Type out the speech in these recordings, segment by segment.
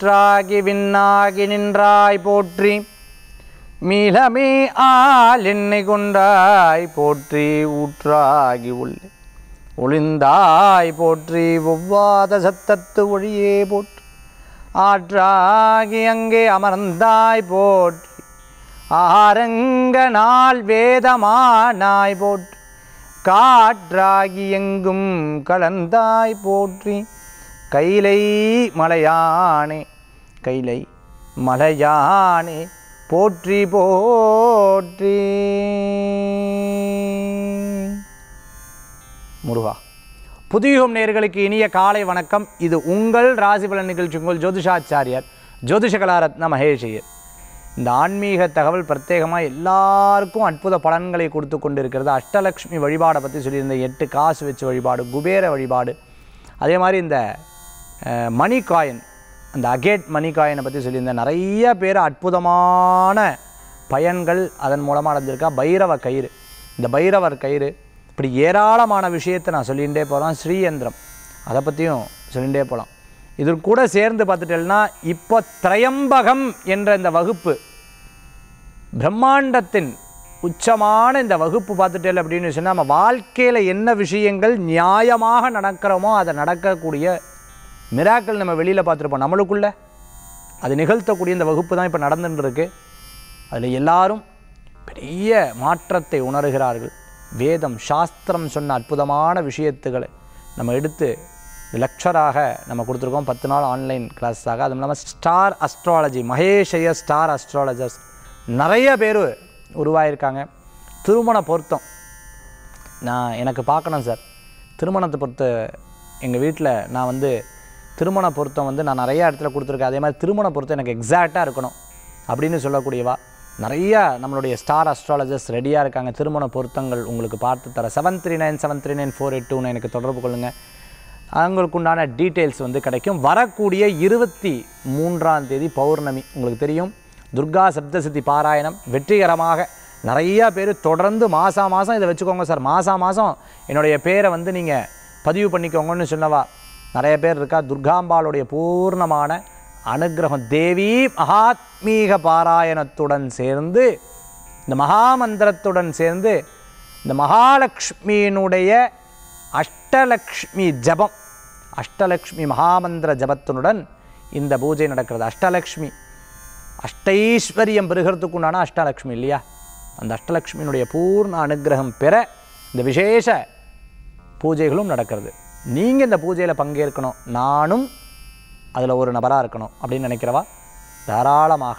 காற்றாகி விண்ணாகி நின்றாய் போற்றி, மீளமே ஆள் என்னை கொண்டாய் போற்றி, ஊற்றாகி உள்ளே ஒளிந்தாய் போற்றி, ஒவ்வாத சத்தத்து ஒழியே போற்றி, ஆற்றாகி அங்கே அமர்ந்தாய் போற்றி, ஆரங்க நாள் வேதமானாய் போற்றி, காற்றாகி எங்கும் கலந்தாய் போற்றி, கைலை மலையானே கைலை மலையானே போற்றி போற்றி. முருகா. புதியுகம் நேயர்களுக்கு இனிய காலை வணக்கம். இது உங்கள் ராசிபலன் நிகழ்ச்சி. உங்கள் ஜோதிஷாச்சாரியார் ஜோதிஷ கலாரத்ன மகேஷையர். இந்த ஆன்மீக தகவல் பிரத்யேகமாக எல்லாருக்கும் அற்புத பலன்களை கொடுத்து கொண்டு இருக்கிறது. அஷ்டலக்ஷ்மி வழிபாடை பற்றி சொல்லியிருந்த 8 காசு வச்சு வழிபாடு, குபேர வழிபாடு, அதே மாதிரி இந்த மணி காயின், அந்த அகேட் மணி காயினை பற்றி சொல்லியிருந்தேன். நிறைய பேர் அற்புதமான பயன்கள் அதன் மூலமாக அடைஞ்சிருக்கா. பைரவ கயிறு, இந்த பைரவர் கயிறு, இப்படி ஏராளமான விஷயத்தை நான் சொல்லிகிட்டே போகலாம். ஸ்ரீயந்திரம், அதை பற்றியும் சொல்லிகிட்டே போகலாம். இது கூட சேர்ந்து பார்த்துட்டேன்னா இப்போ திரையம்பகம் என்ற இந்த வகுப்பு, பிரம்மாண்டத்தின் உச்சமான இந்த வகுப்பு பார்த்துட்டேன் அப்படின்னு சொன்னால், நம்ம வாழ்க்கையில் என்ன விஷயங்கள் நியாயமாக நடக்கிறோமோ அதை நடக்கக்கூடிய மிராக்கள் நம்ம வெளியில் பார்த்துருப்போம். நம்மளுக்குள்ள அது நிகழ்த்தக்கூடிய இந்த வகுப்பு தான் இப்போ நடந்துட்டுருக்கு. அதில் எல்லாரும் பெரிய மாற்றத்தை உணர்கிறார்கள். வேதம் சாஸ்திரம் சொன்ன அற்புதமான விஷயத்துக்களை நம்ம எடுத்து லெக்சராக நம்ம கொடுத்துருக்கோம். 10 நாள் ஆன்லைன் கிளாஸாக. அதுவும் இல்லாமல் ஸ்டார் அஸ்ட்ராலஜி, மகேஷைய ஸ்டார் அஸ்ட்ராலஜர்ஸ் நிறைய பேர் உருவாயிருக்காங்க. திருமண பொருத்தம் எனக்கு பார்க்கணும் சார். திருமணத்தை பொறுத்த எங்கள் வீட்டில் நான் திருமண பொருத்தம் நான் நிறையா இடத்துல கொடுத்துருக்கேன். அதே மாதிரி திருமண பொருத்தம் எனக்கு எக்ஸாக்டாக இருக்கணும் அப்படின்னு சொல்லக்கூடியவா நிறையா நம்மளுடைய ஸ்டார் அஸ்ட்ராலஜர்ஸ் ரெடியாக இருக்காங்க. திருமண பொருத்தங்கள் உங்களுக்கு பார்த்து தர 7397394829 எனக்கு தொடர்பு கொள்ளுங்கள். அவங்களுக்கு உண்டான டீட்டெயில்ஸ் கிடைக்கும். வரக்கூடிய 23ஆம் தேதி பௌர்ணமி, உங்களுக்கு தெரியும், துர்கா சப்தசதி பாராயணம் வெற்றிகரமாக நிறையா பேர் தொடர்ந்து மாதம் இதை வச்சுக்கோங்க சார், மாதம் என்னுடைய பேரை நீங்கள் பதிவு பண்ணிக்கோங்கன்னு சொன்னவா நிறைய பேர் இருக்கா. துர்காம்பாளுடைய பூர்ணமான அனுகிரகம், தேவி மகாத்மீக பாராயணத்துடன் சேர்ந்து, இந்த மகாமந்திரத்துடன் சேர்ந்து, இந்த மகாலட்சுமியினுடைய அஷ்டலக்ஷ்மி ஜபம், அஷ்டலக்ஷ்மி மகாமந்திர ஜபத்தினுடன் இந்த பூஜை நடக்கிறது. அஷ்டலக்ஷ்மி அஷ்டைஸ்வரியம் பெறுகிறதுக்கு உண்டான அஷ்டலக்ஷ்மி இல்லையா, அந்த அஷ்டலக்ஷ்மியினுடைய பூர்ண அனுகிரகம் பெற இந்த விசேஷ பூஜைகளும் நடக்கிறது. நீங்கள் இந்த பூஜையில் பங்கேற்கணும், நானும் அதில் ஒரு நபராக இருக்கணும் அப்படின்னு நினைக்கிறவா தாராளமாக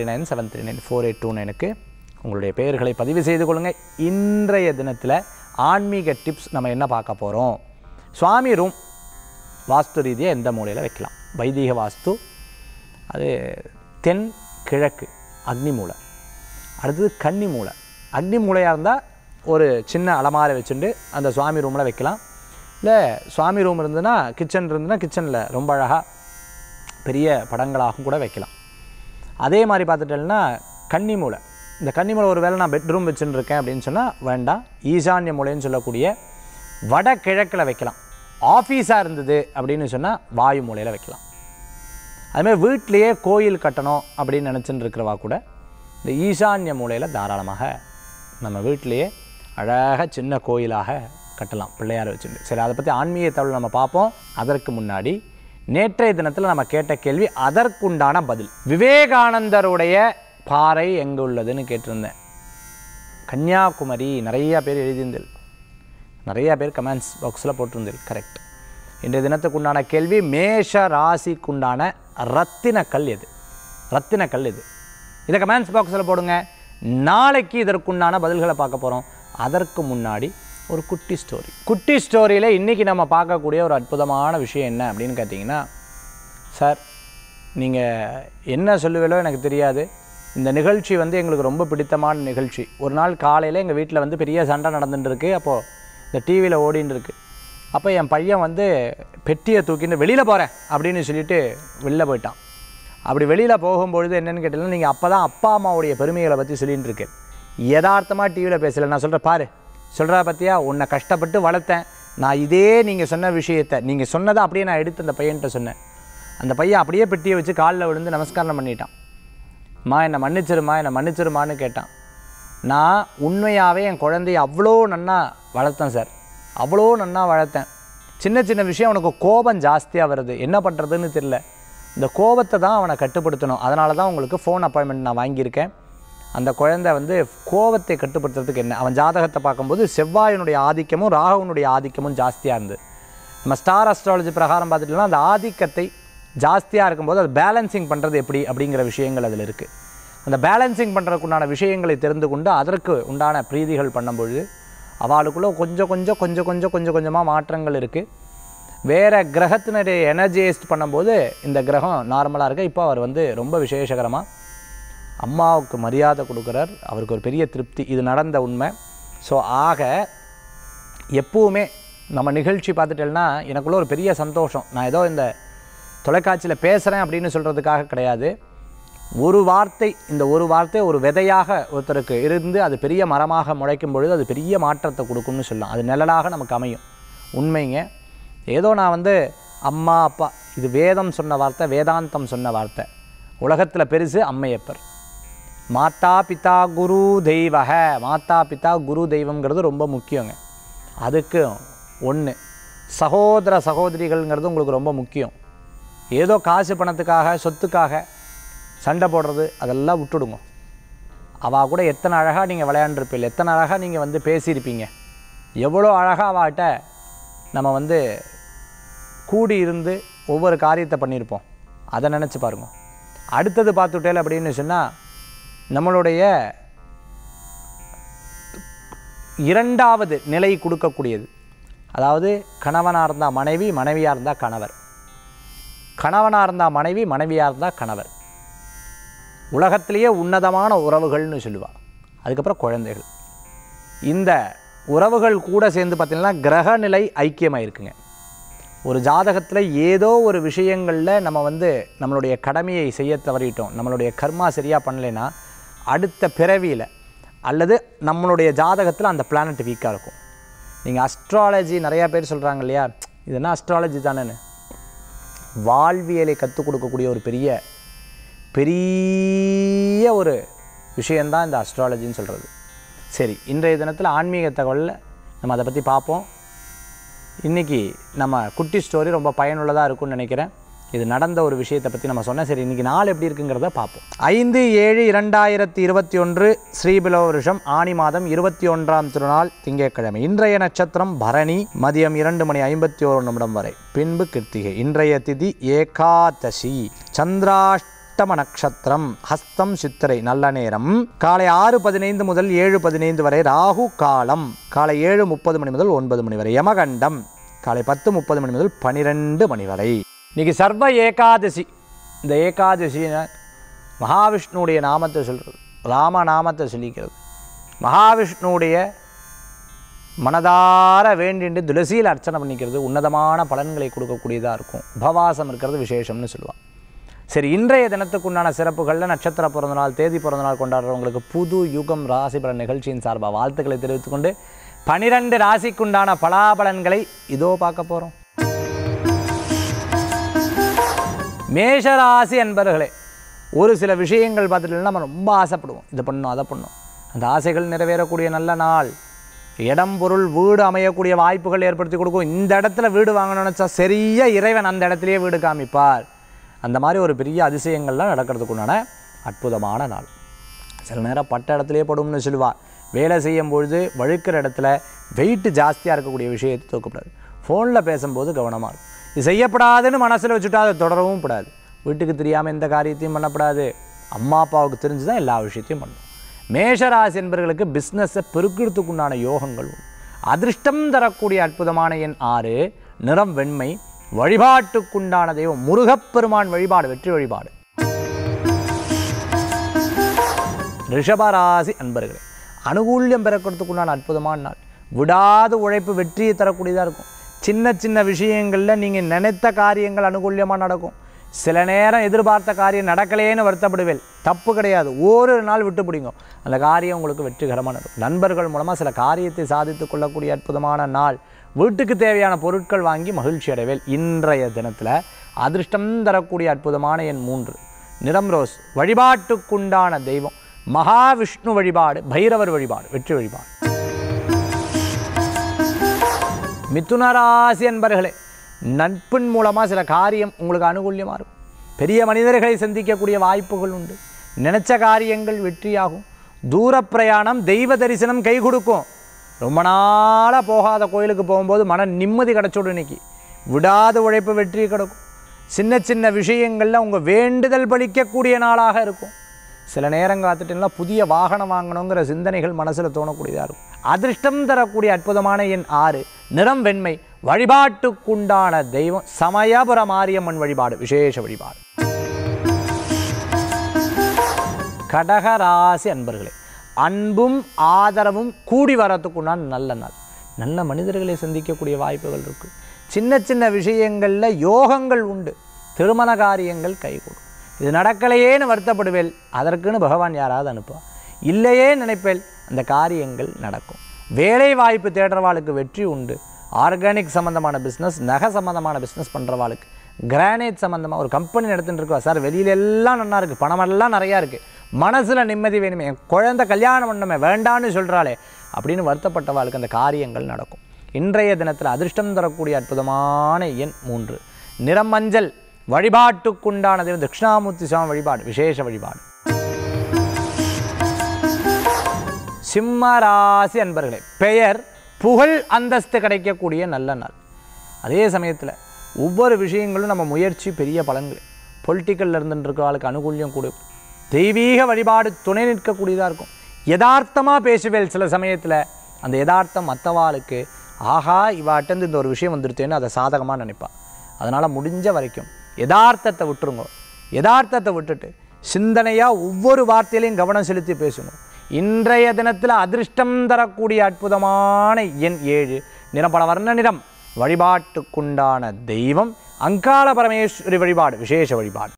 7397394829க்கு உங்களுடைய பெயர்களை பதிவு செய்து கொள்ளுங்கள். இன்றைய தினத்தில் ஆன்மீக டிப்ஸ் நம்ம என்ன பார்க்க போகிறோம்? சுவாமி ரூம் வாஸ்து ரீதியாக எந்த மூலையில் வைக்கலாம்? வைதிக வாஸ்து, அது தென் கிழக்கு அக்னி மூலை, அடுத்தது கன்னி மூலை. அக்னி மூலையாக இருந்தால் ஒரு சின்ன அலமாரை வச்சுட்டு அந்த சுவாமி ரூமில் வைக்கலாம். இல்லை சுவாமி ரூம் இருந்ததுன்னா, கிச்சன் இருந்ததுன்னா கிச்சனில் ரொம்ப அழகாக பெரிய படங்களாகவும் கூட வைக்கலாம். அதே மாதிரி பார்த்துட்டேன்னா கன்னி மூலை, இந்த கன்னி மூலை ஒரு வேளை நான் பெட்ரூம் வச்சுன்னு இருக்கேன் அப்படின்னு சொன்னால் வேண்டாம், ஈசான்ய மூலைன்னு சொல்லக்கூடிய வட கிழக்கில் வைக்கலாம். ஆஃபீஸாக இருந்தது அப்படின்னு சொன்னால் வாயு மூலையில் வைக்கலாம். அதுமாதிரி வீட்டிலையே கோயில் கட்டணும் அப்படின்னு நினச்சின்னு இருக்கிறவா கூட இந்த ஈசான்ய மூலையில் தாராளமாக நம்ம வீட்டிலையே அழகாக சின்ன கோயிலாக கட்டலாம், பிள்ளையார் வச்சுட்டு. சரி, அதை பற்றி ஆன்மீக தகவல் நம்ம பார்ப்போம். அதற்கு முன்னாடி நேற்றைய தினத்தில் நம்ம கேட்ட கேள்வி, அதற்குண்டான பதில். விவேகானந்தருடைய பாறை எங்கே உள்ளதுன்னு கேட்டிருந்தேன். கன்னியாகுமரி. நிறையா பேர் எழுதியிருந்தேன், நிறையா பேர் கமெண்ட்ஸ் பாக்ஸில் போட்டிருந்தேன். கரெக்ட். இன்றைய தினத்துக்குண்டான கேள்வி, மேஷ ராசிக்குண்டான ரத்தினக்கல் எது? ரத்தினக்கல் எது? இதை கமெண்ட்ஸ் பாக்ஸில் போடுங்க. நாளைக்கு இதற்குண்டான பதில்களை பார்க்க போகிறோம். அதற்கு முன்னாடி ஒரு குட்டி ஸ்டோரி. குட்டி ஸ்டோரியில் இன்றைக்கி நம்ம பார்க்கக்கூடிய ஒரு அற்புதமான விஷயம் என்ன அப்படின்னு கேட்டிங்கன்னா, சார் நீங்கள் என்ன சொல்லுவீங்களோ எனக்கு தெரியாது, இந்த நிகழ்ச்சி எங்களுக்கு ரொம்ப பிடித்தமான நிகழ்ச்சி. ஒரு நாள் காலையில் எங்கள் வீட்டில் பெரிய சண்டை நடந்துட்டுருக்கு. அப்போது இந்த டிவியில் ஓடின்னு இருக்கு. அப்போ என் பையன் பெட்டியை தூக்கிட்டு வெளியில் போகிறேன் அப்படின்னு சொல்லிட்டு வெளில போயிட்டான். அப்படி வெளியில் போகும்பொழுது என்னென்னு கேட்டிங்கன்னா, நீங்கள் அப்போ தான் அப்பா அம்மாவுடைய பெருமைகளை பற்றி சொல்லிகிட்டு இருக்கேன். யதார்த்தமாக டிவியில் பேசலை. நான் சொல்கிறேன் பாரு, சொல்கிறா பற்றியா, உன்னை கஷ்டப்பட்டு வளர்த்தேன் நான். இதே நீங்கள் சொன்ன விஷயத்தை, நீங்கள் சொன்னதை அப்படியே நான் எடுத்து அந்த பையன்கிட்ட சொன்னேன். அந்த பையன் அப்படியே பெட்டியை வச்சு காலில் விழுந்து நமஸ்காரம் பண்ணிட்டான். அம்மா என்னை மன்னிச்சிருமா, என்னை மன்னிச்சிருமான்னு கேட்டான். நான் உண்மையாகவே என் குழந்தைய அவ்வளோ நன்னா வளர்த்தேன் சார், அவ்வளோ நன்னா வளர்த்தேன். சின்ன சின்ன விஷயம் அவனுக்கு கோபம் ஜாஸ்தியாக வருது, என்ன பண்ணுறதுன்னு தெரியல. இந்த கோபத்தை தான் அவனை கட்டுப்படுத்தணும். அதனால தான் உங்களுக்கு ஃபோன் அப்பாயின்மெண்ட் நான் வாங்கியிருக்கேன். அந்த குழந்தை வந்து கோபத்தை கட்டுப்படுத்துறதுக்கு என்ன, அவன் ஜாதகத்தை பார்க்கும்போது செவ்வாயினுடைய ஆதிக்கமும் ராகுனுடைய ஆதிக்கமும் ஜாஸ்தியாக இருந்தது. நம்ம ஸ்டார் அஸ்ட்ராலஜி பிரகாரம் பார்த்துட்டோம்னா அந்த ஆதிக்கத்தை ஜாஸ்தியாக இருக்கும்போது அது பேலன்சிங் பண்ணுறது எப்படி அப்படிங்கிற விஷயங்கள் அதில் இருக்குது. அந்த பேலன்சிங் பண்ணுறதுக்குண்டான விஷயங்களை தெரிந்து கொண்டு அதற்கு உண்டான பிரீதிகள் பண்ணும்பொழுது அவளுக்குள்ளே கொஞ்சம் கொஞ்சமாக மாற்றங்கள் இருக்குது. வேறு கிரகத்தினுடைய எனர்ஜைஸ்ட் பண்ணும்போது இந்த கிரகம் நார்மலாக இருக்குது. இப்போ அவர் வந்து ரொம்ப விசேஷகரமாக அம்மாவுக்கு மரியாதை கொடுக்குறார், அவருக்கு ஒரு பெரிய திருப்தி. இது நடந்த உண்மை. ஸோ ஆக எப்பவுமே நம்ம நிகழ்ச்சி பார்த்துட்டேன்னா எனக்குள்ள ஒரு பெரிய சந்தோஷம். நான் ஏதோ இந்த தொலைக்காட்சியில் பேசுகிறேன் அப்படின்னு சொல்கிறதுக்காக கிடையாது. ஒரு வார்த்தை, இந்த ஒரு வார்த்தை ஒரு விதையாக ஒருத்தருக்கு இருந்து அது பெரிய மரமாக முளைக்கும் பொழுது அது பெரிய மாற்றத்தை கொடுக்கும்னு சொல்லலாம். அது நிழலாக நமக்கு அமையும். உண்மைங்க. ஏதோ நான் வந்து அம்மா அப்பா, இது வேதம் சொன்ன வார்த்தை, வேதாந்தம் சொன்ன வார்த்தை. உலகத்தில் பெருசு அம்மையப்பர். மாதா பிதா குரு தெய்வக, மாதா பிதா குரு தெய்வங்கிறது ரொம்ப முக்கியங்க. அதுக்கு ஒன்று சகோதர சகோதரிகள்ங்கிறது உங்களுக்கு ரொம்ப முக்கியம். ஏதோ காசு பணத்துக்காக சொத்துக்காக சண்டை போடுறது அதெல்லாம் விட்டுடுங்க. அவள் கூட எத்தனை அழகாக நீங்கள் விளையாண்டுருப்பீங்க, எத்தனை அழகாக நீங்கள் வந்து பேசியிருப்பீங்க, எவ்வளோ அழகாக அவட்ட நம்ம வந்து கூடி இருந்து ஒவ்வொரு காரியத்தை பண்ணியிருப்போம். அதை நினச்சி பாருங்க. அடுத்தது பார்த்துட்டேன் அப்படின்னு சொன்னால் நம்மளுடைய இரண்டாவது நிலை கொடுக்கக்கூடியது. அதாவது கணவனாக இருந்தால் மனைவி, மனைவியாக இருந்தால் கணவர், கணவனாக இருந்தால் மனைவி, மனைவியாக இருந்தால் கணவர். உலகத்திலேயே உன்னதமான உறவுகள்னு சொல்லுவாள். அதுக்கப்புறம் குழந்தைகள். இந்த உறவுகள் கூட சேர்ந்து பார்த்திங்கன்னா கிரகநிலை ஐக்கியமாக இருக்குங்க. ஒரு ஜாதகத்தில் ஏதோ ஒரு விஷயங்களில் நம்ம வந்து நம்மளுடைய கடமையை செய்ய தவறிட்டோம், நம்மளுடைய கர்மா சரியாக பண்ணலைன்னா அடுத்த பிறவியில் அல்லது நம்மளுடைய ஜாதகத்தில் அந்த பிளானட் வீக்காக இருக்கும். நீங்கள் அஸ்ட்ராலஜி நிறையா பேர் சொல்கிறாங்க இல்லையா, இதுனா அஸ்ட்ராலஜி தானேன்னு. வாழ்வியலை கற்றுக் கொடுக்கக்கூடிய ஒரு பெரிய ஒரு விஷயந்தான் இந்த அஸ்ட்ராலஜின்னு சொல்கிறது. சரி, இன்றைய தினத்தில் ஆன்மீக தகவலில் நம்ம அதை பற்றி பார்ப்போம். இன்றைக்கி நம்ம குட்டி ஸ்டோரி ரொம்ப பயனுள்ளதாக இருக்கும்னு நினைக்கிறேன். இது நடந்த ஒரு விஷயத்தை பற்றி நம்ம சொன்னேன். சரி, இன்றைக்கி நாள் எப்படி இருக்குங்கிறத பார்ப்போம். 5/7/2021 ஸ்ரீபிலவ வருஷம் ஆனி மாதம் 21ஆம் திருநாள் திங்கட்கிழமை. இன்றைய நட்சத்திரம் பரணி, மதியம் 2:51 வரை, பின்பு கிருத்திகை. இன்றைய திதி ஏகாதசி. சந்திராஷ்டம நட்சத்திரம், ஹஸ்தம் சித்திரை. நல்ல நேரம் காலை 6:15 முதல் 7:15 வரை. ராகு காலம் காலை 7:30 முதல் 9 வரை. யமகண்டம் காலை 10:30 முதல் 12 மணி வரை. இன்றைக்கி சர்வ ஏகாதசி. இந்த ஏகாதசின மகாவிஷ்ணுடைய நாமத்தை சொல்கிறது, ராம நாமத்தை சொல்லிக்கிறது. மகாவிஷ்ணுடைய மனதார வேண்டிட்டு துளசியில் அர்ச்சனை பண்ணிக்கிறது உன்னதமான பலன்களை கொடுக்கக்கூடியதாக இருக்கும். உபவாசம் இருக்கிறது விசேஷம்னு சொல்லுவாள். சரி, இன்றைய தினத்துக்குண்டான சிறப்புகளில் நட்சத்திர பிறந்தநாள், தேதி பிறந்தநாள் கொண்டாடுறவங்களுக்கு புது யுகம் ராசி பலன் நிகழ்ச்சியின் சார்பாக வாழ்த்துக்களை தெரிவித்துக்கொண்டு 12 ராசிக்குண்டான பலாபலன்களை இதோ பார்க்க போகிறோம். மேஷராசி அன்பர்களே, ஒரு சில விஷயங்கள் பார்த்துட்டு நம்ம ரொம்ப ஆசைப்படுவோம், இதை பண்ணணும் அதை பண்ணணும். அந்த ஆசைகள் நிறைவேறக்கூடிய நல்ல நாள். இடம் பொருள் வீடு அமையக்கூடிய வாய்ப்புகள் ஏற்படுத்தி கொடுக்கும். இந்த இடத்துல வீடு வாங்கணும்னு நினச்சா சரியாக இறைவன் அந்த இடத்துலையே வீடு காமிப்பார். அந்த மாதிரி ஒரு பெரிய அதிசயங்கள்லாம் நடக்கிறதுக்குண்டான அற்புதமான நாள். சில நேரம் பட்ட இடத்துலையே படும்னு சொல்லுவாள். வேலை செய்யும் பொழுது வழுக்கிற இடத்துல வெயிட்டு ஜாஸ்தியாக இருக்கக்கூடிய விஷயத்தை தூக்கப்படாது. ஃபோனில் பேசும்போது கவனமாக இருக்கும். இது செய்யப்படாதுன்னு மனசில் வச்சுட்டா அதை தொடரவும் கூடாது. வீட்டுக்கு தெரியாமல் எந்த காரியத்தையும் பண்ணக்கூடாது. அம்மா அப்பாவுக்கு தெரிஞ்சு தான் எல்லா விஷயத்தையும் பண்ணணும். மேஷராசி என்பவர்களுக்கு பிஸ்னஸை பெருக்கிறதுக்குண்டான யோகங்கள் உண்டு. அதிர்ஷ்டம் தரக்கூடிய அற்புதமான எண் 6, நிறம் வெண்மை. வழிபாட்டுக்குண்டான தெய்வம் முருகப்பெருமான் வழிபாடு, வெற்றி வழிபாடு. ரிஷபராசி அன்பர்களே, அனுகூல்யம் பெறக்கிறதுக்குண்டான அற்புதமான நாள். விடாத உழைப்பு வெற்றியை தரக்கூடியதாக இருக்கும். சின்ன சின்ன விஷயங்களில் நீங்கள் நினைத்த காரியங்கள் அனுகூல்யமாக நடக்கும். சில நேரம் எதிர்பார்த்த காரியம் நடக்கலேன்னு வருத்தப்படுவேன், தப்பு கிடையாது. ஒரு நாள் விட்டு பிடிங்க, அந்த காரியம் உங்களுக்கு வெற்றிகரமாக நடக்கும். நண்பர்கள் மூலமாக சில காரியத்தை சாதித்து கொள்ளக்கூடிய அற்புதமான நாள். வீட்டுக்கு தேவையான பொருட்கள் வாங்கி மகிழ்ச்சி அடைவேல். இன்றைய தினத்தில் அதிர்ஷ்டம் தரக்கூடிய அற்புதமான எண் 3, நிறம் ரோஸ். வழிபாட்டுக்குண்டான தெய்வம் மகாவிஷ்ணு வழிபாடு, பைரவர் வழிபாடு, வெற்றி வழிபாடு. மிதுன ராசி அன்பர்களே, நட்பின் மூலமாக சில காரியம் உங்களுக்கு அனுகூல்யமாக இருக்கும். பெரிய மனிதர்களை சந்திக்கக்கூடிய வாய்ப்புகள் உண்டு. நினைச்ச காரியங்கள் வெற்றியாகும். தூர பிரயாணம், தெய்வ தரிசனம் கை கொடுக்கும். ரொம்ப நாளாக போகாத கோயிலுக்கு போகும்போது மன நிம்மதி கிடச்சோடு இன்னைக்கு விடாத உழைப்பு வெற்றி கிடக்கும். சின்ன சின்ன விஷயங்களில் உங்கள் வேண்டுதல் பலிக்கக்கூடிய நாளாக இருக்கும். சில நேரம் காத்துட்டுனா புதிய வாகனம் வாங்கணுங்கிற சிந்தனைகள் மனசில் தோணக்கூடியதாக இருக்கும். அதிர்ஷ்டம் தரக்கூடிய அற்புதமான எண் 6, நிறம் வெண்மை. வழிபாட்டுக்குண்டான தெய்வம் சமயபுர மாரியம்மன் வழிபாடு, விசேஷ வழிபாடு. கடகராசி அன்பர்களே, அன்பும் ஆதரவும் கூடி வரத்துக்குண்டான நல்ல நாள். நல்ல மனிதர்களை சந்திக்கக்கூடிய வாய்ப்புகள் இருக்குது. சின்ன சின்ன விஷயங்களில் யோகங்கள் உண்டு. திருமண காரியங்கள் கைகூடும். இது நடக்கலையேன்னு வருத்தப்படுவேல், அதற்குன்னு பகவான் யாராவது அனுப்புவார். இல்லையே நினைப்பேல், அந்த காரியங்கள் நடக்கும். வேலை வாய்ப்பு தேடுறவாளுக்கு வெற்றி உண்டு. ஆர்கானிக் சம்மந்தமான பிஸ்னஸ், நகை சம்மந்தமான பிஸ்னஸ் பண்ணுறவாளுக்கு, கிரானைட் சம்மந்தமாக ஒரு கம்பெனி நடத்திட்டு இருக்கா சார், வெளியிலெல்லாம் நல்லா இருக்குது, பணமெல்லாம் நிறையா இருக்குது, மனசில் நிம்மதி வேணுமே, என் குழந்தை கல்யாணம் பண்ணணுமே, வேண்டான்னு சொல்கிறாளே அப்படின்னு வருத்தப்பட்டவாளுக்கு அந்த காரியங்கள் நடக்கும். இன்றைய தினத்தில் அதிர்ஷ்டம் தரக்கூடிய அற்புதமான எண் 3, நிறம் மஞ்சள். வழிபாட்டுக்குண்டான தெய்வம் தட்சிணாமூர்த்தி சுவாமி வழிபாடு, விசேஷ வழிபாடு. சிம்மராசி அன்பர்களே, பெயர் புகழ் அந்தஸ்து கிடைக்கக்கூடிய நல்ல நாள். அதே சமயத்தில் ஒவ்வொரு விஷயங்களும் நம்ம முயற்சி பெரிய பலன்கள். பொலிட்டிக்கலில் இருந்துருக்கவளுக்கு அனுகூல்யம் கொடு. தெய்வீக வழிபாடு துணை நிற்கக்கூடியதாக இருக்கும். யதார்த்தமாக பேசுவேல். சில சமயத்தில் அந்த யதார்த்தம் மற்றவாளுக்கு ஆஹா இவாட்டந்து இந்த ஒரு விஷயம் வந்துடுத்தேன்னு அதை சாதகமாக நினைப்பாள். அதனால் முடிஞ்ச வரைக்கும் யதார்த்தத்தை விட்டுருங்க. யதார்த்தத்தை விட்டுட்டு சிந்தனையாக ஒவ்வொரு வார்த்தையிலையும் கவனம் செலுத்தி பேசுங்க. இன்றைய தினத்தில் அதிர்ஷ்டம் தரக்கூடிய அற்புதமான எண் 7, நிறப்பட வர்ண நிறம். வழிபாட்டுக்குண்டான தெய்வம் அங்காள பரமேஸ்வரி வழிபாடு, விசேஷ வழிபாடு.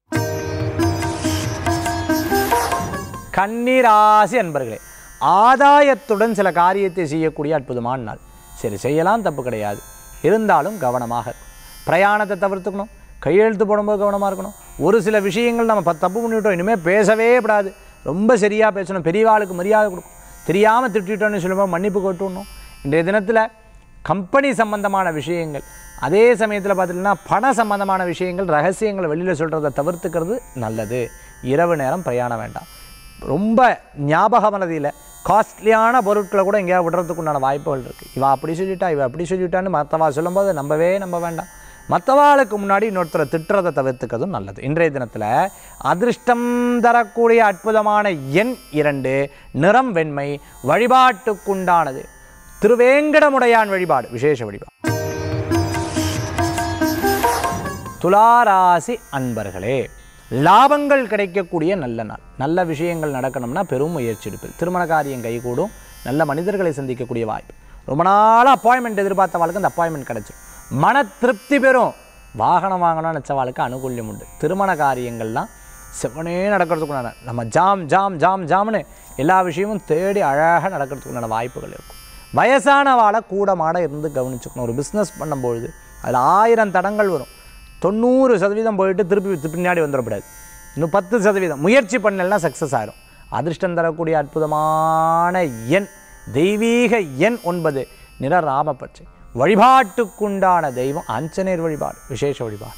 கன்னிராசி அன்பர்களே, ஆதாயத்துடன் சில காரியத்தை செய்யக்கூடிய அற்புதமான நாள். சரி, செய்யலாம், தப்பு கிடையாது. இருந்தாலும் கவனமாக இருக்கும். பிரயாணத்தை தவிர்த்துக்கணும். கையெழுத்து போடும்போது கவனமாக இருக்கணும். ஒரு சில விஷயங்கள் நம்ம தப்பு பண்ணிவிட்டோம், இனிமேல் பேசவே கூடாது, ரொம்ப சரியாக பேசணும், பெரியவாளுக்கு மரியாதை கொடுக்கும். தெரியாமல் திட்டோன்னு சொல்லும்போது மன்னிப்பு கொட்டுணும். இன்றைய தினத்தில் கம்பெனி சம்பந்தமான விஷயங்கள், அதே சமயத்தில் பார்த்திங்கன்னா பண சம்பந்தமான விஷயங்கள், ரகசியங்களை வெளியில் சொல்கிறத தவிர்த்துக்கிறது நல்லது. இரவு நேரம் பிரயாணம் வேண்டாம். ரொம்ப ஞாபக மனதில் காஸ்ட்லியான பொருட்களை கூட எங்கேயாவது விடுறதுக்குண்டான வாய்ப்புகள் இருக்குது. இவன் அப்படி சொல்லிட்டா, இவன் அப்படி சொல்லிட்டான்னு மற்றவா சொல்லும்போது நம்ப வேண்டாம். மற்றவாளுக்கு முன்னாடி இன்னொருத்தரை திட்டுறதை தவிர்த்துக்கிறதும் நல்லது. இன்றைய தினத்தில் அதிர்ஷ்டம் தரக்கூடிய அற்புதமான எண் 2, நிறம் வெண்மை. வழிபாட்டுக்குண்டானது திருவேங்கடமுடையான் வழிபாடு, விசேஷ வழிபாடு. துளாராசி அன்பர்களே, லாபங்கள் கிடைக்கக்கூடிய நல்ல நாள். நல்ல விஷயங்கள் நடக்கணும்னா பெரும் முயற்சி எடுப்பது. திருமண காரியம் கைகூடும். நல்ல மனிதர்களை சந்திக்கக்கூடிய வாய்ப்பு. ரொம்ப நாளாக அப்பாயின்மெண்ட் எதிர்பார்த்தவாளுக்கு அந்த அப்பாயின்மெண்ட் கிடைச்சிடும். மன திருப்தி பெறும். வாகனம் வாங்கணும்னு நினச்சவாளுக்கு அனுகூல்யம் உண்டு. திருமண காரியங்கள்லாம் செவனே நடக்கிறதுக்குண்டான நம்ம ஜாம்னு எல்லா விஷயமும் தேடி அழகாக நடக்கிறதுக்குண்டான வாய்ப்புகள் இருக்கும். வயசானவாளை கூட மாட இருந்து கவனிச்சுக்கணும். ஒரு பிஸ்னஸ் பண்ணும்பொழுது அதில் 1000 தடங்கள் வரும். 90% போயிட்டு திருப்பி பின்னாடி வந்துடக்கூடாது. இன்னும் 10% முயற்சி பண்ணலன்னா சக்ஸஸ் ஆகிடும். அதிர்ஷ்டம் தரக்கூடிய அற்புதமான எண் தெய்வீக எண் 9, நிற ராமபட்சை. வழிபாட்டுக்குண்டான தெய்வம் ஆஞ்சநேயர் வழிபாடு, விசேஷ வழிபாடு.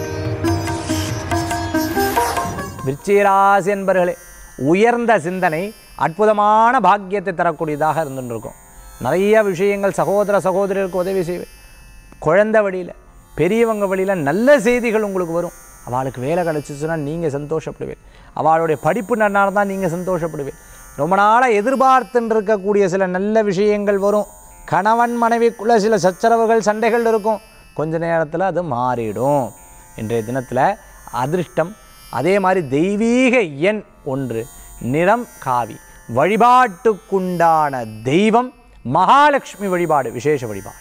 விருச்சிகராசி என்பர்களே, உயர்ந்த சிந்தனை அற்புதமான பாக்கியத்தை தரக்கூடியதாக இருந்துருக்கும். நிறைய விஷயங்கள் சகோதர சகோதரருக்கு உதவி செய்வேன். குழந்தை வழியில், பெரியவங்க வழியில் நல்ல செய்திகள் உங்களுக்கு வரும். அவளுக்கு வேலை கிடச்சிச்சுன்னா நீங்கள் சந்தோஷப்படுவேன். அவளுடைய படிப்பு நன்னாக தான் நீங்கள் சந்தோஷப்படுவேன். ரொம்ப நாளாக எதிர்பார்த்துன்னு இருக்கக்கூடிய சில நல்ல விஷயங்கள் வரும். கணவன் மனைவிக்குள்ளே சில சச்சரவுகள் சண்டைகள் இருக்கும். கொஞ்ச நேரத்தில் அது மாறிடும். இன்றைய தினத்தில் அதிர்ஷ்டம் அதே மாதிரி தெய்வீக எண் 1, நிறம் காவி. வழிபாட்டுக்குண்டான தெய்வம் மகாலட்சுமி வழிபாடு, விசேஷ வழிபாடு.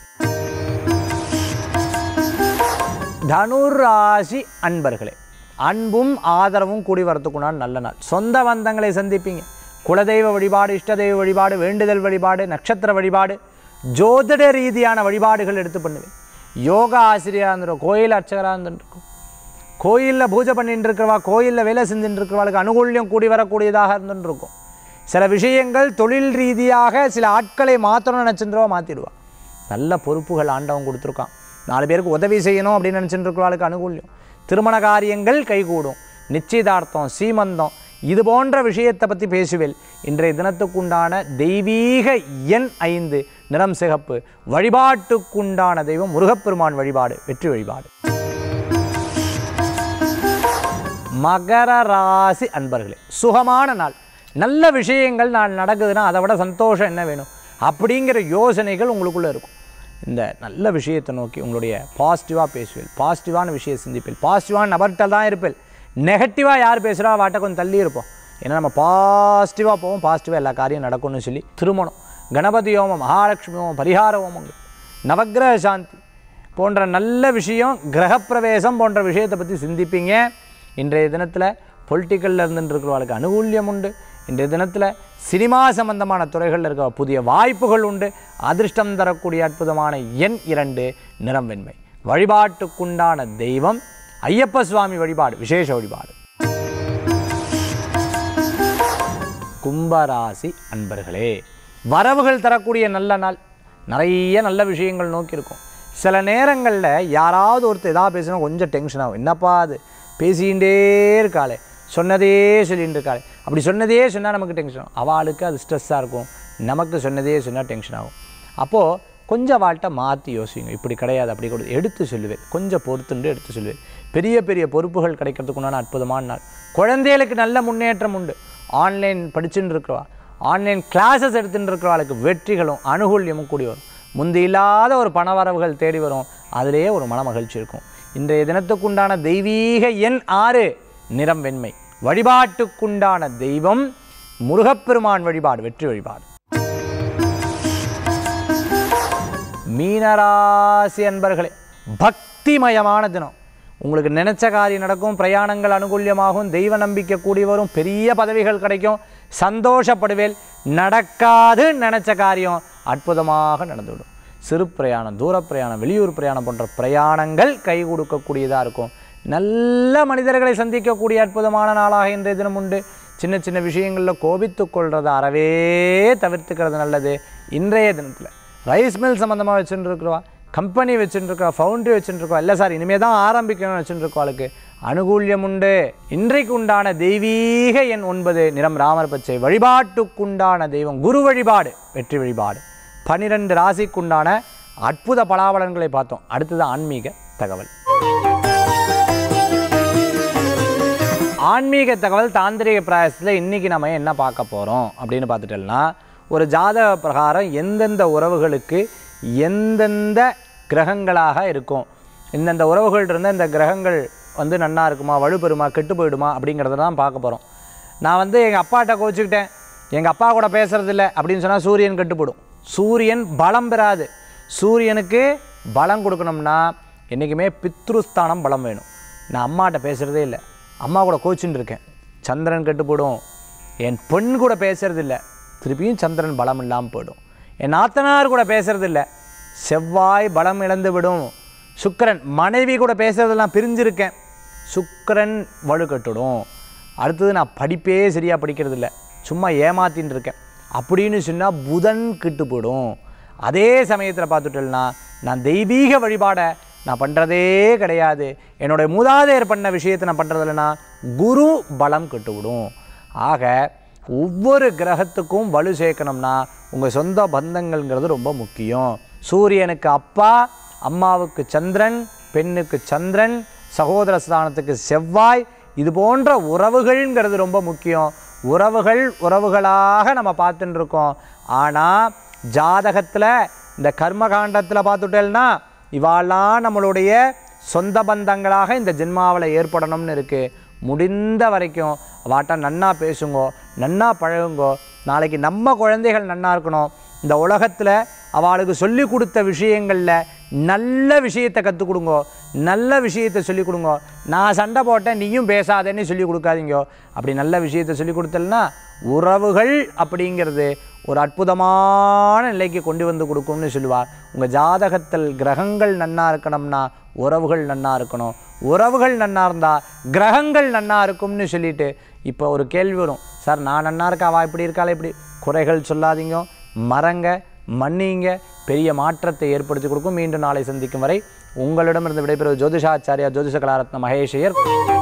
தனுராசி அன்பர்களே, அன்பும் ஆதரவும் கூடி வரத்துக்குண்டான நல்ல நாள். சொந்த பந்தங்களை சந்திப்பீங்க. குலதெய்வ வழிபாடு, இஷ்ட தெய்வ வழிபாடு, வேண்டுதல் வழிபாடு, நட்சத்திர வழிபாடு, ஜோதிட ரீதியான வழிபாடுகள் எடுத்து பண்ணுவேன். யோகா ஆசிரியராக இருந்துடும், கோயில் அர்ச்சகராக இருந்துருக்கும், கோயிலில் பூஜை பண்ணிட்டு இருக்கிறவா, கோயிலில் வேலை செஞ்சுட்டு இருக்கிறவாளுக்கு அனுகூல்யம் கூடி வரக்கூடியதாக இருந்துருக்கும். சில விஷயங்கள் தொழில் ரீதியாக சில ஆட்களை மாற்றணும்னு நினச்சின்றவா மாற்றிடுவா. நல்ல பொறுப்புகள் ஆண்டவன் கொடுத்துருக்கான். 4 பேருக்கு உதவி செய்யணும் அப்படின்னு நினச்சிட்டு இருக்கிறவாளுக்கு அனுகூல்யம். திருமண காரியங்கள் கைகூடும். நிச்சயதார்த்தம், சீமந்தம் இது போன்ற விஷயத்தை பற்றி பேசுவேன். இன்றைய தினத்துக்குண்டான தெய்வீக எண் 5, நிறம் சிகப்பு. வழிபாட்டுக்குண்டான தெய்வம் முருகப்பெருமான் வழிபாடு, வெற்றி வழிபாடு. மகர ராசி அன்பர்களே, சுகமான நாள். நல்ல விஷயங்கள் நான் நடக்குதுன்னா அதை விட சந்தோஷம் என்ன வேணும் அப்படிங்கிற யோசனைகள் உங்களுக்குள்ளே இருக்கும். இந்த நல்ல விஷயத்தை நோக்கி உங்களுடைய பாசிட்டிவாக பேசுவேன், பாசிட்டிவான விஷயம் சிந்திப்பேன், பாசிட்டிவான நபர்கிட்ட தான் இருப்பேன். நெகட்டிவாக யார் பேசுகிறா வாட்டை கொஞ்சம் தள்ளி இருப்போம். ஏன்னா நம்ம பாசிட்டிவாக போவோம், பாசிட்டிவாக எல்லா காரியம் நடக்கும்னு சொல்லி திருமணம், கணபதி ஹோமம், மகாலட்சுமி ஹோமம், பரிகார ஹோமங்கள், நவக்கிரக சாந்தி போன்ற நல்ல விஷயம், கிரகப்பிரவேசம் போன்ற விஷயத்தை பற்றி சிந்திப்பீங்க. இன்றைய தினத்தில் பொலிட்டிக்கலில் இருந்துருக்கிறவர்களுக்கு அனுகூல்யம் உண்டு. இன்றைய தினத்தில் சினிமா சம்பந்தமான துறைகளில் இருக்கிற புதிய வாய்ப்புகள் உண்டு. அதிர்ஷ்டம் தரக்கூடிய அற்புதமான எண் 2, நிறம் வெண்மை. வழிபாட்டுக்குண்டான தெய்வம் ஐயப்ப சுவாமி வழிபாடு, விசேஷ வழிபாடு. கும்பராசி அன்பர்களே, வரவுகள் தரக்கூடிய நல்ல நாள். நிறைய நல்ல விஷயங்கள் நோக்கி இருக்கும். சில நேரங்களில் யாராவது ஒருத்தர் எதாவது பேசினா கொஞ்சம் டென்ஷன் ஆகும். என்னப்பா அது பேசிகிட்டே இருக்காளே, சொன்னதே சொல்லிகிட்டு இருக்காளே, அப்படி சொன்னதே சொன்னால் நமக்கு டென்ஷன் ஆகும். அவளுக்கு அது ஸ்ட்ரெஸ்ஸாக இருக்கும், நமக்கு சொன்னதே சொன்னால் டென்ஷன் ஆகும். அப்போது கொஞ்சம் வாழ்கிட்ட மாற்றி யோசிங்க. இப்படி கிடையாது, அப்படி கூட எடுத்து சொல்லுவேன், கொஞ்சம் பொறுத்துண்டு எடுத்து சொல்லுவேன். பெரிய பெரிய பொறுப்புகள் கிடைக்கிறதுக்குண்டான அற்புதமான நாள். குழந்தைகளுக்கு நல்ல முன்னேற்றம் உண்டு. ஆன்லைன் படிச்சுட்டு இருக்கிறவா, ஆன்லைன் கிளாஸஸ் எடுத்துகிட்டு இருக்கிறவாளுக்கு வெற்றிகளும் அனுகூல்யமும் கூடி வரும். முந்தி இல்லாத ஒரு பணவரவுகள் தேடி வரும். அதிலேயே ஒரு மன மகிழ்ச்சி இருக்கும். இன்றைய தினத்துக்குண்டான தெய்வீக எண் 6, நிறம் வெண்மை. வழிபாட்டுக்குண்டான தெய்வம் முருகப்பெருமான் வழிபாடு, வெற்றி வழிபாடு. மீனராசி அன்பர்களே, பக்திமயமான தினம். உங்களுக்கு நினைச்ச காரியம் நடக்கும், பிரயாணங்கள் அனுகூல்யமாகும், தெய்வ நம்பிக்கை கூடி வரும், பெரிய பதவிகள் கிடைக்கும், சந்தோஷப்படுவேல். நடக்காது நினைச்ச காரியம் அற்புதமாக நடந்துவிடும். சிறு பிரயாணம், தூர பிரயாணம், வெளியூர் பிரயாணம் போன்ற பிரயாணங்கள் கை கொடுக்கக்கூடியதாக இருக்கும். நல்ல மனிதர்களை சந்திக்கக்கூடிய அற்புதமான நாளாக இன்றைய தினம் உண்டு. சின்ன சின்ன விஷயங்களில் கோபித்து கொள்றதை அறவே தவிர்த்துக்கிறது நல்லது. இன்றைய தினத்தில் ரைஸ் மில் சம்மந்தமாக வச்சுருக்கிறவா, கம்பெனி வச்சுருக்கா, ஃபவுண்ட்ரி வச்சுருக்கா, இல்லை சார் இனிமேல் தான் ஆரம்பிக்கணும்னு வச்சுருக்கவாளுக்கு அனுகூல்யம் உண்டு. இன்றைக்கு உண்டான தெய்வீக எண் 9, நிறம் ராமர் பச்சை. வழிபாட்டுக்குண்டான தெய்வம் குரு வழிபாடு, வெற்றி வழிபாடு. 12 ராசிக்குண்டான அற்புத பலாபலன்களை பார்த்தோம். அடுத்தது ஆன்மீக தகவல். ஆன்மீக தகவல் தாந்திரிக பிராயசத்தில் இன்றைக்கி நம்ம என்ன பார்க்க போகிறோம் அப்படின்னு பார்த்துட்டோம்னா, ஒரு ஜாதக பிரகாரம் எந்தெந்த உறவுகளுக்கு எந்தெந்த கிரகங்களாக இருக்கும், இந்தந்த உறவுகள் இருந்தால் இந்த கிரகங்கள் நன்னா இருக்குமா, வலுப்பெறுமா, கெட்டு போயிடுமா அப்படிங்கிறத தான் பார்க்க போகிறோம். நான் எங்கள் அப்பாட்ட கோச்சிக்கிட்டேன், எங்கள் அப்பா கூட பேசுகிறதில்ல அப்படின்னு சொன்னால் சூரியன் கெட்டுப்படும். சூரியன் பலம் பெறாது. சூரியனுக்கு பலம் கொடுக்கணும்னா என்றைக்குமே பித்ருஸ்தானம் பலம் வேணும். நான் அம்மாட்ட பேசுகிறதே இல்லை, அம்மா கூட கோச்சின்னு இருக்கேன், சந்திரன் கெட்டுப்படும். என் பெண் கூட பேசுகிறதில்ல, திருப்பியும் சந்திரன் பலம் இல்லாமல் போயிடும். என் நாத்தனார் கூட பேசுகிறதில்ல, செவ்வாய் பலம் இழந்து விடும். சுக்கிரன் மனைவி கூட பேசுகிறதெல்லாம் பிரிஞ்சிருக்கேன், சுக்கிரன் வலுக்கட்டுடும். அடுத்தது நான் படிப்பே சரியாக படிக்கிறதில்ல, சும்மா ஏமாத்தின்னு இருக்கேன் அப்படின்னு சொன்னால் புதன் கெட்டு போயிடும். அதே சமயத்தில் பார்த்துட்டேன்னா நான் தெய்வீக வழிபாடை நான் பண்ணுறதே கிடையாது, என்னுடைய மூதாதையர் பண்ண விஷயத்தை நான் பண்ணுறதில்லனா குரு பலம் கெட்டுவிடும். ஆக ஒவ்வொரு கிரகத்துக்கும் வலு சேர்க்கணும்னா உங்கள் சொந்த பந்தங்கள்ங்கிறது ரொம்ப முக்கியம். சூரியனுக்கு அப்பா, அம்மாவுக்கு சந்திரன், பெண்ணுக்கு சந்திரன், சகோதர ஸ்தானத்துக்கு செவ்வாய், இது போன்ற உறவுகள்ங்கிறது ரொம்ப முக்கியம். உறவுகள் உறவுகளாக நம்ம பார்த்துட்டு இருக்கோம். ஆனால் ஜாதகத்தில் இந்த கர்மகாண்டத்தில் பார்த்துட்டேன்னா இவாளெல்லாம் நம்மளுடைய சொந்த பந்தங்களாக இந்த ஜென்மாவில் ஏற்படணும்னு இருக்குது. முடிந்த வரைக்கும் வாட்டா நன்னா பேசுங்கோ, நன்னா பழகுங்கோ. நாளைக்கு நம்ம குழந்தைகள் நன்னா இருக்கணும். இந்த உலகத்தில் அவளுக்கு சொல்லி கொடுத்த விஷயங்களில் நல்ல விஷயத்தை கற்றுக் கொடுங்கோ, நல்ல விஷயத்தை சொல்லிக் கொடுங்கோ. நான் சண்டை போட்டேன் நீயும் பேசாதேன்னு சொல்லிக் கொடுக்காதீங்கோ. அப்படி நல்ல விஷயத்தை சொல்லிக் கொடுத்தல்னா உறவுகள் அப்படிங்கிறது ஒரு அற்புதமான நிலைக்கு கொண்டு வந்து கொடுக்கும்னு சொல்லுவார். உங்கள் ஜாதகத்தில் கிரகங்கள் நன்னா இருக்கணும்னா உறவுகள் நன்னா இருக்கணும், உறவுகள் நன்னா இருந்தால் கிரகங்கள் நன்னா இருக்கும்னு சொல்லிட்டு இப்போ ஒரு கேள்வி வரும், சார் நான் நன்னா இருக்கா அவள் இப்படி இருக்காளே இப்படி. குறைகள் சொல்லாதீங்க, மறங்க, மன்னிங்க, பெரிய மாற்றத்தை ஏற்படுத்தி கொடுக்கும். மீண்டும் நாளை சந்திக்கும் வரை உங்களிடமிருந்து விடைபெறுவது ஜோதிஷாச்சாரியா ஜோதிஷ கலாரத்ன மகேஷ் ஐயர்.